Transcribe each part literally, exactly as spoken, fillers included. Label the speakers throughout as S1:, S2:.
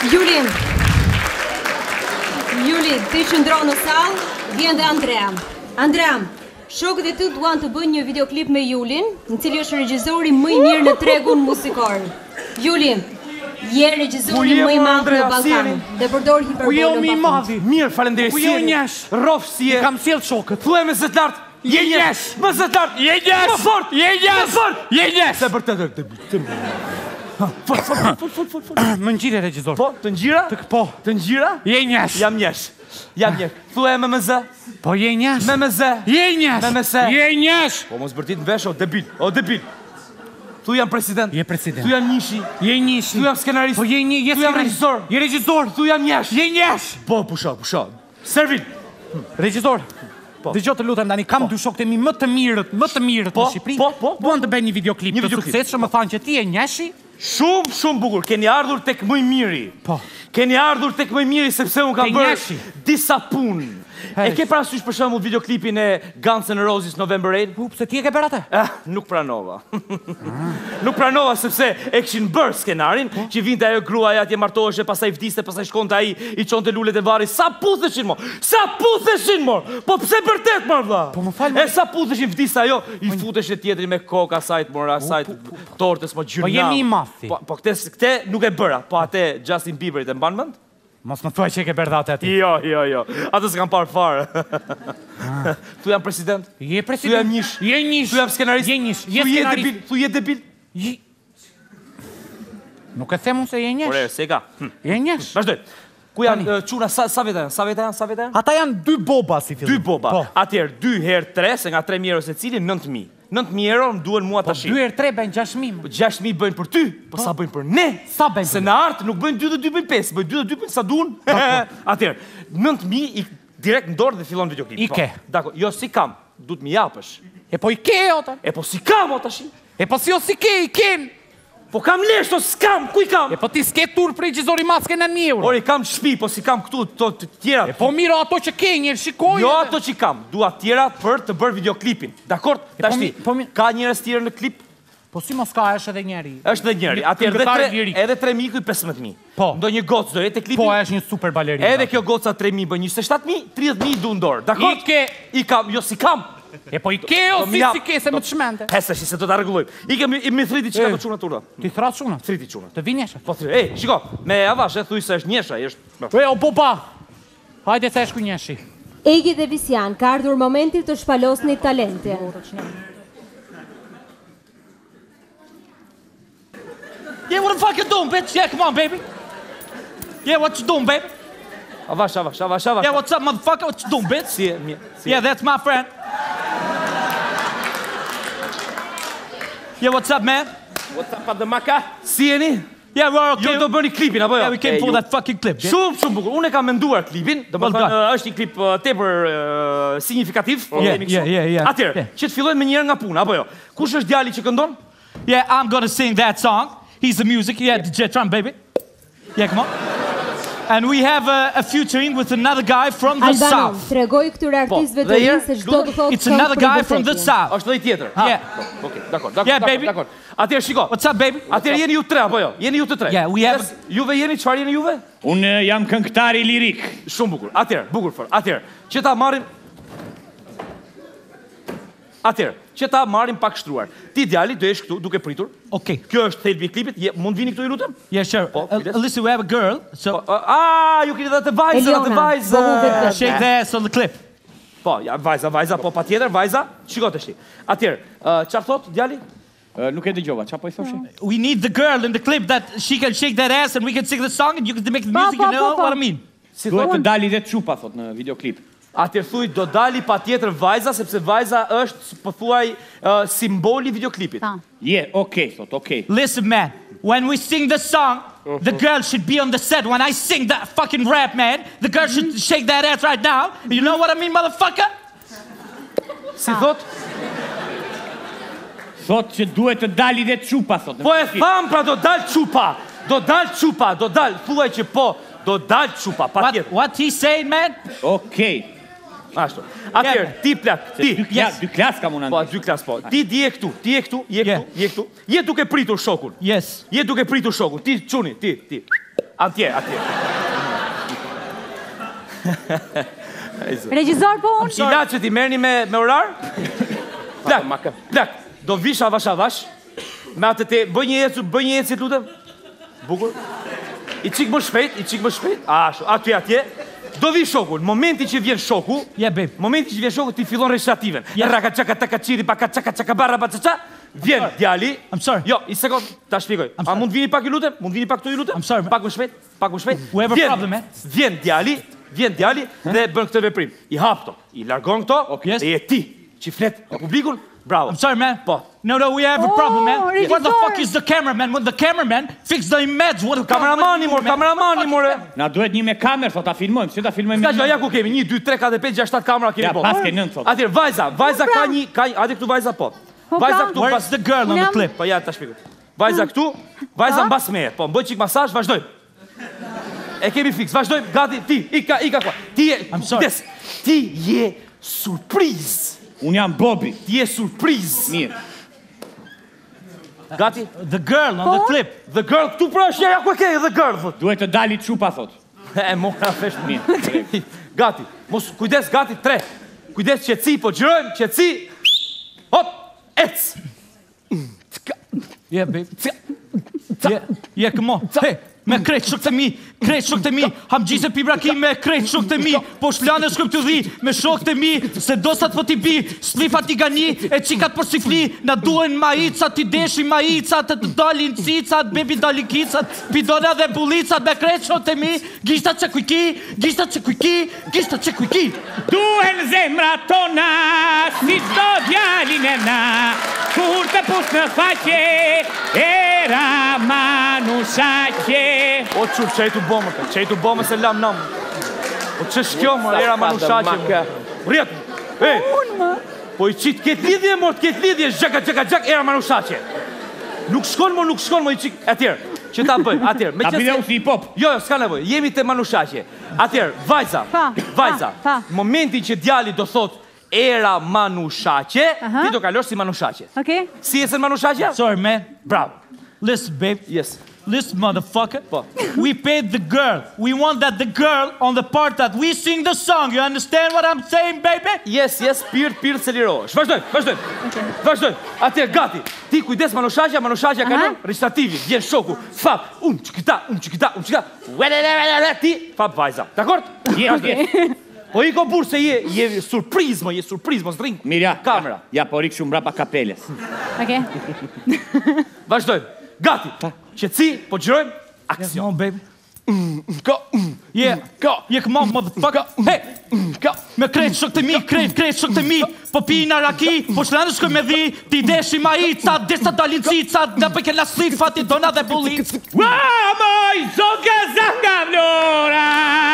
S1: Juli, Juli, ti qëndro në sallë, vjen dhe Andrea. Andrea, shokët e tu duan të bëjnë një videoklip me Julin, në cili është regjizori më i mirë në tregun muzikor. Juli, je regjizori më i madh në Ballkan dhe përdor hiperbolën.
S2: Ku jo më i madhi?
S3: Mirë, faleminderit.
S2: Ku jo njesh?
S3: Rrofsh si je.
S2: Kam sjell shokët.
S3: Thuaj me zë të lartë.
S2: Je njesh.
S3: Më zë të lartë.
S2: Je njesh.
S3: Më fort.
S2: Je njesh.
S3: Më fort.
S2: Je njesh.
S3: Se për të të të Fort, fort, fort, fort, fort, fort.
S2: Më ngjire regjizor.
S3: Po, të ngjira?
S2: Të po.
S3: Të ngjira?
S2: Je njesh.
S3: Jam njesh. Jam njesh. Thuaj me më zë.
S2: Po je njesh.
S3: Me më zë.
S2: Je njesh.
S3: Me më se.
S2: Je njesh.
S3: Po mos bërtit në vesh, o debil. O debil. Thu jam president.
S2: Je president.
S3: Thu jam njishi.
S2: Je njishi.
S3: Thu jam skenarist.
S2: Po je një, je
S3: Thu jam regjisor.
S2: Je regjizor.
S3: Thu jam njesh.
S2: Je njesh.
S3: Po, pusho, pusho. Servin.
S2: Regjizor. Dëgjoj të lutem tani, kam dy shokët e mi më të mirët, më të mirët në Shqipëri.
S3: Po, po, po.
S2: Duan të bëjnë një videoklip të suksesshëm, më thanë që ti je njeshi.
S3: Shumë, shumë bukur. Keni ardhur tek më i miri.
S2: Po.
S3: Keni ardhur tek më i miri sepse unë kam
S2: Te
S3: bërë
S2: njeshi.
S3: disa punë. E ke parasysh për shembull videoklipin e Guns N' Roses November eighth?
S2: U, pse ti e ke bërë atë?
S3: Eh, nuk pranova. Nuk pranova sepse e kishin bërë skenarin, që vinte ajo gruaja atje martoheshe, pastaj vdiste, pastaj shkonte ai, i çonte lulet e varrit. Sa putheshin mo? Sa putheshin mo? Po pse vërtet mo vlla?
S2: Po më fal.
S3: E sa putheshin vdiste ajo, i futeshin tjetri me kokë asajt mora, asajt tortës mo gjyrna.
S2: Po jemi i mathi.
S3: Po po këtë këtë nuk e bëra, po atë Justin Bieberit e mban mend?
S2: Mos më thuaj që e ke bërë atë aty.
S3: Jo, jo, jo. Atë s'kam parë fare. Tu jam president.
S2: Je
S3: Tu
S2: president.
S3: jam njish.
S2: Je njish.
S3: Tu jam skenarist.
S2: Je njish. Je
S3: Tu je
S2: skenarist.
S3: debil. Tu je debil.
S2: Je... Nuk e them unë se je njesh.
S3: Ore, se ka. Hm.
S2: Je njesh.
S3: Vazhdoj. Ku janë uh, çuna sa sa vete janë? Sa vete janë? Sa vete janë?
S2: Ata janë dy boba si fillim.
S3: Dy boba.
S2: Po.
S3: Atëherë dy herë tre, se nga tre mijë euro secili nëntë mijë. nëntë mijë euro më duhen mua
S2: Po
S3: tash.
S2: dy herë tre bën gjashtë mijë.
S3: gjashtë mijë bëjnë për ty, po sa bëjnë për ne?
S2: Sa bëjnë?
S3: Se në art nuk bëjnë dy dhe dy bëjnë pesë, bëjnë dy dhe dy bëjnë sa duan. Atëherë, nëntë mijë i direkt në dorë dhe fillon videoklipi.
S2: I ke.
S3: Dakor, jo si kam, duhet më japësh.
S2: E po i ke ota.
S3: E po si kam o tash?
S2: E po si o si ke i ken.
S3: Po kam lesh, o s'kam, ku i kam?
S2: E po ti s'ke tur për regjizori maske në një euro.
S3: Ori, kam shtëpi, po si kam këtu të të tjera.
S2: E po miro ato që ke njerë shikoj.
S3: Jo ato që kam, dua tjera për të bërë videoklipin. Dakor? Tash ti,
S2: po mi-
S3: ka njerëz tjerë në klip?
S2: Po si mos ka është edhe njeri.
S3: Është dhe njëri. Atëherë edhe
S2: Këngëtar
S3: tre,
S2: lirik.
S3: edhe tre mijë ku i pesëmbëdhjet mijë.
S2: Po.
S3: Ndonjë gocë do jetë klipi.
S2: Po është një super balerin.
S3: Edhe kjo goca tre mijë bën njëzet e shtatë mijë, tridhjet mijë du në dorë. Dakor?
S2: I ke.
S3: I kam, jo si kam.
S2: E po i ke o
S3: Po
S2: si
S3: mi jap-
S2: si ke se më të shmente.
S3: Hesa shi se do ta rregulloj. I kemi i më thriti çka
S2: E.
S3: do çuna turra.
S2: Ti thras shuna.
S3: Thriti çuna.
S2: Të vinjesh.
S3: Po thri, ej, shiko, me avash e thuj se është njësha, është.
S2: E o boba. Hajde se shku njeshi.
S1: Egi dhe Visian, ka ardhur momenti të shpalosni talentin.
S4: Yeah, what the fuck you doing, bitch? Yeah, come on, baby. Yeah, what you doing, baby?
S3: Avash, avash, avash, avash.
S4: Yeah, what's up, motherfucker? What you doing, bitch?
S3: Si e, mi, si e.
S4: Yeah, that's my friend. Yeah, what's up, man?
S3: What's up, the maka? Si jeni?
S4: Yeah, we're okay.
S3: Ju do bëni klipin apo jo?
S4: Yeah, we came
S3: E,
S4: for
S3: ju-
S4: that fucking clip. Yeah.
S3: Shumë, shumë bukur. Unë e kam menduar klipin, do të
S4: Well
S3: thënë
S4: done.
S3: është një klip uh, tepër uh, signifikativ. po
S4: Yeah,
S3: themi kështu.
S4: yeah, yeah, yeah.
S3: Atëherë,
S4: Yeah.
S3: që të fillojmë me një herë nga puna apo jo? Kush është djali që këndon?
S4: Yeah, I'm gonna sing that song. He's the music. Yeah, D J Trump, baby. Yeah, come on. And we have a, a featuring with another guy from the
S1: Albano,
S4: south.
S1: tregoj këtyre artistëve
S3: dhe
S1: të rinj
S3: herë,
S1: se çdo të thotë
S4: It's another guy from the south.
S3: Është dhe i tjetër.
S4: Yeah.
S3: Po, Okej, dakor, dakor,
S4: Yeah,
S3: dakor,
S4: baby.
S3: dakor. Atëherë shiko.
S4: What's up, baby?
S3: Atëherë jeni ju tre apo jo? Jeni ju të tre.
S4: Yeah, we have-
S3: Yes, Juve jeni, çfarë jeni juve?
S5: Unë jam këngëtari lirik.
S3: Shumë bukur. Atëherë, bukur fort. Atëherë, që ta marrim Atëherë, që ta marrim pak shtruar. Ti djali do jesh këtu duke pritur.
S4: Okay.
S3: Kjo është thelbi i klipit. Je, mund vini këtu i lutem?
S4: Yeah, sure.
S3: Po,
S4: Uh,
S3: kujdes.
S4: listen, we have a girl. So
S3: Po, ah, ju keni dhe të vajzën,
S1: Eliona,
S3: të vajzë.
S1: bëhu vetë vetë.
S4: shake the ass on the clip.
S3: Po, ja, vajza, vajza, po patjetër, vajza. Shiko tash ti. Atëherë, uh, çfarë thot djali?
S5: Uh, nuk e dëgjova, çfarë po i thoshe?
S4: We need the girl in the clip that she can shake that ass and we can sing the song and you can make the
S1: Pa,
S4: music,
S1: pa,
S4: you know
S1: pa, pa.
S4: what I mean?
S3: Si
S5: Duhet
S3: thot?
S5: të dali dhe çupa thot në videoklip.
S3: Atëherë thuj do dali patjetër vajza sepse vajza është pothuaj uh, simboli i videoklipit.
S5: Je, okay, thot, okay.
S4: Listen, man, when we sing the song, the girl should be on the set. When I sing that fucking rap, man, the girl should shake that ass right now. You know what I mean, motherfucker?
S3: Si thot?
S5: Thot që duhet të dali dhe çupa thot. në
S3: Po e
S5: videoklip.
S3: tham pra do dal çupa. Do dal çupa, do dal. Thuaj që po, do dal çupa,
S4: What,
S3: patjetër.
S4: what he saying, man?
S5: Okej.
S3: Ashtu. Atëherë, ti plak, ti.
S5: Dy klas, dy klas kam unë.
S3: Po,
S5: anë.
S3: dy klas po. Ti di je këtu, ti je këtu, je
S4: Yeah.
S3: këtu, je këtu. Je duke pritur shokun.
S4: Yes.
S3: Je duke pritur shokun. Ti çuni, ti, ti. Antje, atje.
S1: Regjisor po unë?
S3: Ila që ti merrni me, me orar? Plak, plak, do vish avash avash. Me atë te, bëj një ecë, bëj një ecë, lutem. Bukur. I çik më shpejt, i çik më shpejt. Ashtu, aty atje. Do vi shoku, në momenti që vjen shoku,
S4: Yeah, babe.
S3: momenti që vjen shoku ti fillon recitativen. Ja raka çaka taka çiri pa çaka çaka barra pa çaça. Vjen djali.
S4: I'm sorry.
S3: Jo, i sekond, ta shpjegoj. A mund vini pak ju lutem? Mund vini pak këtu ju lutem?
S4: I'm sorry.
S3: Pak më shpejt, pak më shpejt.
S4: We have a
S3: Vjen-
S4: problem, man.
S3: Vjen djali, vjen djali dhe bën këtë veprim. I hap këto, i largon këto,
S4: Yes.
S3: dhe je ti që flet me publikun. Bravo.
S4: I'm sorry, man.
S3: Po.
S4: No, no, we have a
S1: Oh,
S4: problem, man. Where the
S1: regjisor.
S4: fuck is the cameraman? When the cameraman fix the image, what the
S3: Kameramani mor, kameramani more.
S5: Na duhet një me kamerë, thot ta filmojmë, si ta filmojmë.
S3: Ska që ja ku kemi, një, dy, tre, katër, pesë, gjashtë, shtatë kamera kemi
S5: Ja,
S3: po.
S5: pas ke nën, thot.
S3: Atëherë vajza, vajza
S1: Po,
S3: ka
S1: pra.
S3: një, ka një, ati këtu vajza po.
S1: Po,
S3: Vajza
S1: pra.
S3: këtu
S4: Where's
S3: pas.
S4: the girl on the
S1: Jam-
S4: clip?
S3: Po ja ta shpjegoj. Vajza këtu, vajza mbas meje. Po, bëj çik masazh, vazhdojmë. E kemi fix, vazhdojmë, gati, ti, ika, ika kwa. Ti je,
S4: I'm sorry.
S3: kujdes, ti je surprizë.
S5: Unë jam Bobi.
S3: Ti je surprizë.
S5: Mirë.
S3: Gati?
S4: The girl on the clip.
S3: The girl këtu pra është ja ku e ke, the girl. thot.
S5: Duhet të dali çupa, thot.
S3: E mora fesh mirë. Gati. Mos kujdes, gati, tre. Kujdes, qetësi, po xhirojmë, qetësi. Hop, ec.
S4: Yeah, babe. Yeah, yeah, come on. Hey, me krejt shok të mi, krejt shok të mi, ham gjise pibraki me krejt shok të mi, po shplane shkëm të dhi, me shok të mi, se dosat po t'i bi, slifat i gani, e qikat për si fli, na duen majicat, ti deshi majicat, të dalin cicat, bebi dalin kicat, pidona dhe bulicat, me krejt shok të mi, gishtat që kujki, gishtat që kujki, gishtat që kujki.
S5: Duhen zemrat tona, si çdo djalin e na, kur të pus në faqe, era manushaqe.
S3: O çu, çaj tu bomë, çaj tu bomë se lam nam. O ç'është kjo më era manushaqe. Rrit. Ej. Po i çit ket lidhje mor, ket lidhje, xhaka xhaka xhak era manushaqe. Nuk shkon më, nuk shkon më i çik atëherë. Që ta bëj, atëherë.
S5: Ta bide unë si hip-hop.
S3: Jo, jo, s'ka nevojë. Jemi te manushaqe. Atëherë, vajza.
S1: Pa,
S3: Vajza.
S1: pa, pa.
S3: Momentin që djali do thot era manushaqe,
S1: Aha.
S3: ti do kalosh si manushaqe.
S1: Okej.
S3: Si ecën manushaqe?
S4: Sorry, man.
S3: Bravo.
S4: Listen, babe.
S3: Yes.
S4: Listen, motherfucker.
S3: Po.
S4: We paid the girl. We want that the girl on the part that we sing the song. You understand what I'm saying, baby?
S3: Yes, yes, pirt, pirt, se lirohesh. Vazhdojmë, vazhdojmë. Vazhdojmë. Atëherë, gati. Ti kujdes manushaqja, manushaqja kalon recitativi. Vjen shoku. Fap, um çikita, um çikita, um çikita. Welelelele ti, fap vajza. Dakor?
S5: Je, je.
S3: Po i ko burë se je, je surprizë, më, je surprizë, mos rring.
S5: Mirja.
S3: Kamera.
S5: Ja, po rikë shumë mbrapa kapeles.
S1: Okej.
S3: Vazhdojmë. Gati. Qetësi, po xhirojmë.
S4: Come
S3: Aksion.
S4: on, baby.
S3: Go.
S4: Yeah.
S3: Go.
S4: Yeah, come on, motherfucker. Hey!
S3: Go.
S4: Me krejt shok të mi, krejt, krejt shok të mi, po pina raki, po shlanë shkoj me dhi, ti deshi majica, desa dalin cica, dhe për kella slifa, ti dona dhe bulli.
S5: Ua, moj, zoga zanga vlora,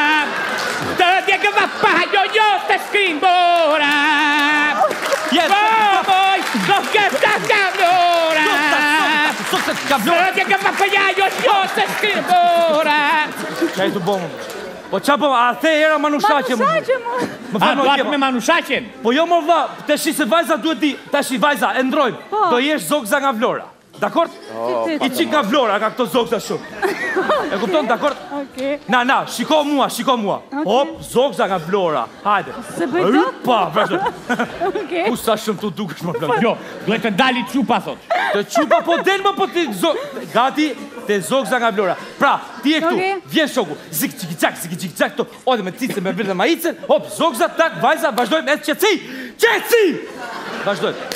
S5: të djekë va pajo, jo të skrimbora.
S4: Yes!
S5: Ua, moj, zoga zanga vlora,
S4: Sokse ka
S5: të
S4: vlorë.
S5: djekë va pajo, jo të skrimbora.
S3: Çaj tu bomë. Po qa po, a the era manushaqe më.
S1: Manushaqe mo.
S3: Më
S5: A,
S3: fal më
S5: duat
S3: kema.
S5: me manushaqen?
S3: Po jo më vlla, tash se vajza duhet di, tash vajza e ndrojmë.
S1: Po.
S3: Do jesh zogza nga Vlora. Dakor? I çik nga Vlora, ka këto zogza shumë. E kupton, dakor?
S1: Okej.
S3: Na, na, shiko mua, shiko mua. Hop, zogza nga Vlora. Hajde.
S1: Se bëj dot?
S3: Pa, vazhdo.
S1: Okej.
S3: U sa shumë tu dukesh më vlla.
S5: Jo, duhet të dali çupa, thot.
S3: Të çupa po del më po ti zog. Gati te zogza nga Vlora. Pra, ti je këtu.
S1: Okej.
S3: Vjen shoku. Zik çik çak, zik çik çak to. Ode me cicën me vërtet maicën. Hop, zogza tak, vajza, vazhdojmë et qetësi. Qetësi. Vazhdojmë.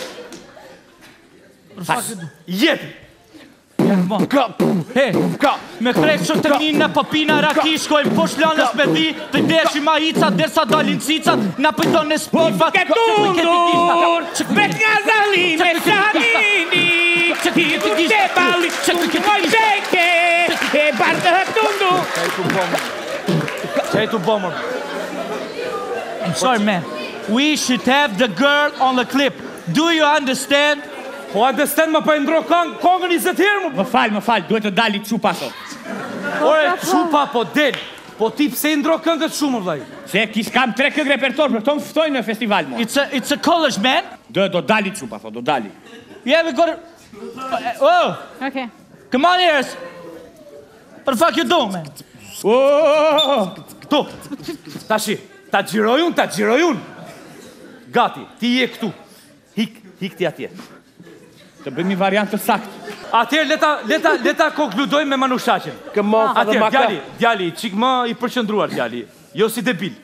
S3: Jepi. Ka,
S4: Hey!
S3: ka.
S4: Me krejt shok të mi në popina raki, shkojmë po shlanës me dhi, të deshi majica, dersa dalin cicat, na pëjton në spifat.
S5: Ke tundur, me nga zali, me shanini, ti du te bali, moj beke, e bardë tundur.
S3: Çaj tu bomë. Çaj tu bomë.
S4: I'm sorry, man. We should have the girl on the clip. Do you understand?
S3: Po understand më pa ndro kong, kongën njëzet herë më.
S5: Më fal, më fal, duhet të dali çupa, thot.
S3: Ore, çupa po del. Po ti pse i ndro këngët shumë vllai?
S5: Se kis kam tre këngë repertor, për këto më ftojnë në festival, mo.
S4: It's a, it's a college, man.
S5: Do, do dali çupa, thot, do dali.
S4: Yeah, we got to... Oh,
S1: Okej.
S4: come on here. What the fuck you doing, man?
S3: Oh, këtu. Tashi, ta gjiroj unë, ta gjiroj unë. Gati, ti je këtu. Hik, hik ti atje.
S5: Të bëjmë një variant të saktë.
S3: Atëherë leta leta leta konkludojmë me Manushaqin.
S6: Come on, father
S3: Atëherë
S6: Maka.
S3: djali, djali, çik më i përqendruar djali. Jo si debil.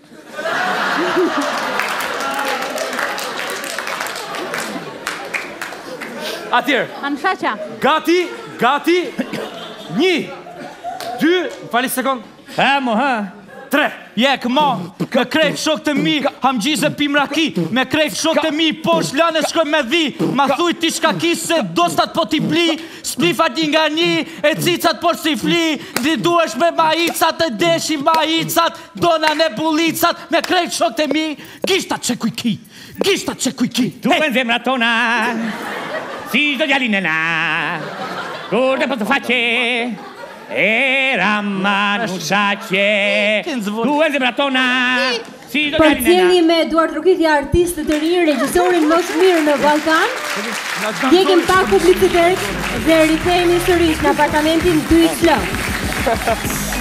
S3: Atëherë,
S7: Manushaqja.
S3: gati, gati. Një, dy, më fali sekond.
S5: Ha, mo, ha.
S3: Tre.
S4: Yeah, come on. Me krejt shok të mi, ham gjizë pim raki. Me krejt shok të mi, posh lane shkoj me dhi. Ma thuj ti shka ki se dostat po t'i bli. Splifat një nga një, e cicat por si fli. Ndi duesh me majicat, e deshi majicat. Dona ne bulicat, me krejt shok të mi. Gishtat që kuj ki, gishtat që kuj ki.
S5: Duen zemra tona, si do djalin e na. Kur të po të faqe, era Manushaqe. Duen zemra tona, si do djalin e na.
S1: Përcjellje me Eduard Rokitja, artistë të rinj, regjisorin më të mirë në Ballkan. Djegim pak publicitet dhe rikthehemi sërish në apartamentin dy X L.